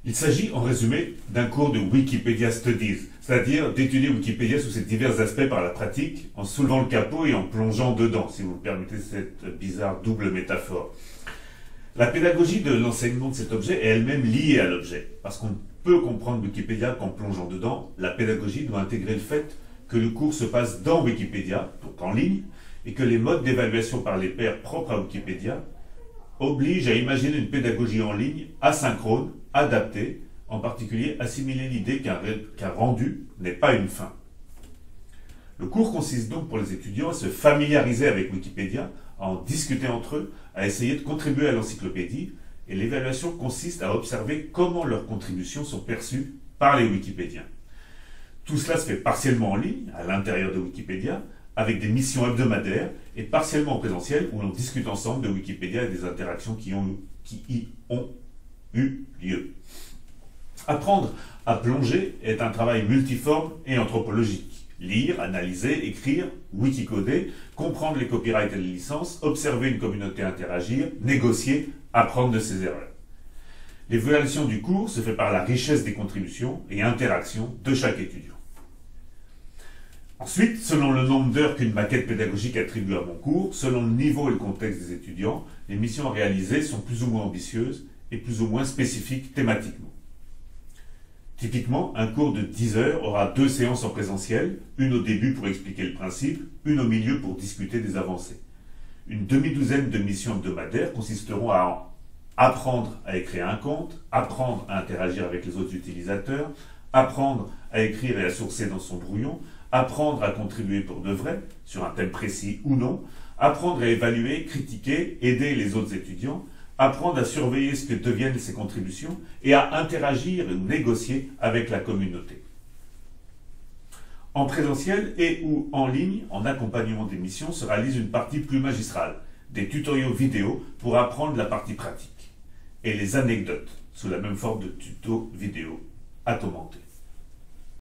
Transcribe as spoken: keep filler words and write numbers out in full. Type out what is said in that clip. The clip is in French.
Il s'agit en résumé d'un cours de Wikipedia Studies, c'est-à-dire d'étudier Wikipédia sous ses divers aspects par la pratique, en soulevant le capot et en plongeant dedans, si vous me permettez cette bizarre double métaphore. La pédagogie de l'enseignement de cet objet est elle-même liée à l'objet, parce qu'on ne peut comprendre Wikipédia qu'en plongeant dedans. La pédagogie doit intégrer le fait que le cours se passe dans Wikipédia, donc en ligne, et que les modes d'évaluation par les pairs propres à Wikipédia obligent à imaginer une pédagogie en ligne asynchrone, adaptée, en particulier assimiler l'idée qu'un qu'un rendu n'est pas une fin. Le cours consiste donc pour les étudiants à se familiariser avec Wikipédia, à en discuter entre eux, à essayer de contribuer à l'encyclopédie, et l'évaluation consiste à observer comment leurs contributions sont perçues par les Wikipédiens. Tout cela se fait partiellement en ligne, à l'intérieur de Wikipédia, avec des missions hebdomadaires, et partiellement en présentiel, où l'on discute ensemble de Wikipédia et des interactions qui, ont, qui y ont eu lieu. Apprendre à plonger est un travail multiforme et anthropologique. Lire, analyser, écrire, wikicoder, comprendre les copyrights et les licences, observer une communauté interagir, négocier, apprendre de ses erreurs. L'évaluation du cours se fait par la richesse des contributions et interactions de chaque étudiant. Ensuite, selon le nombre d'heures qu'une maquette pédagogique attribue à mon cours, selon le niveau et le contexte des étudiants, les missions réalisées sont plus ou moins ambitieuses et plus ou moins spécifiques thématiquement. Typiquement, un cours de dix heures aura deux séances en présentiel, une au début pour expliquer le principe, une au milieu pour discuter des avancées. Une demi-douzaine de missions hebdomadaires consisteront à apprendre à écrire un compte, apprendre à interagir avec les autres utilisateurs, apprendre à écrire et à sourcer dans son brouillon, apprendre à contribuer pour de vrai, sur un thème précis ou non, apprendre à évaluer, critiquer, aider les autres étudiants, apprendre à surveiller ce que deviennent ces contributions et à interagir ou négocier avec la communauté. En présentiel et ou en ligne, en accompagnement des missions, se réalise une partie plus magistrale, des tutoriaux vidéo pour apprendre la partie pratique, et les anecdotes, sous la même forme de tuto vidéo à commenter.